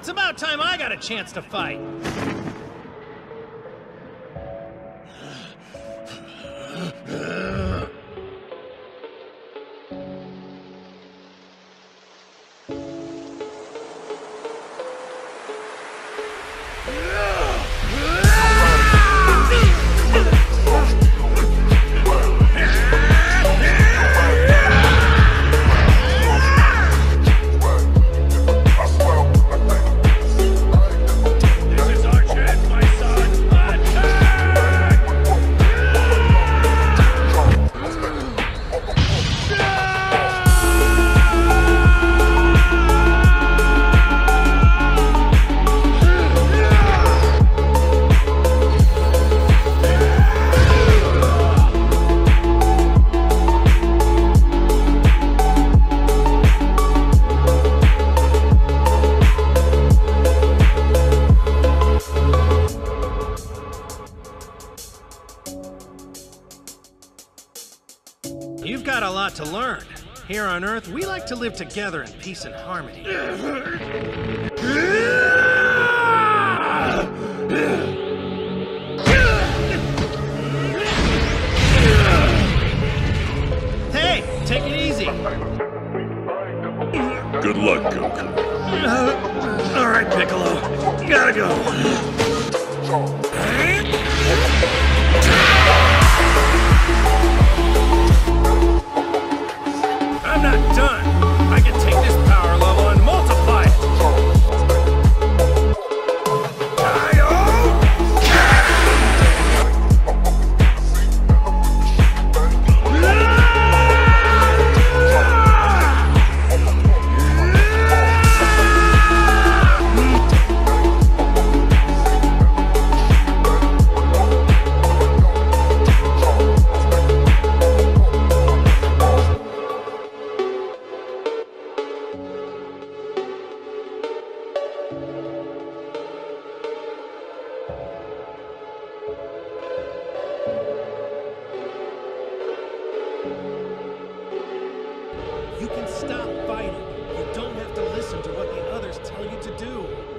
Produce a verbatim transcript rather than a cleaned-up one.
It's about time I got a chance to fight. You've got a lot to learn. Here on Earth, we like to live together in peace and harmony. Hey, take it easy. Good luck, Goku. Uh, all right, Piccolo. Gotta go. I'm not done. I can take this power level and multiply it. You can stop fighting. You don't have to listen to what the others tell you to do.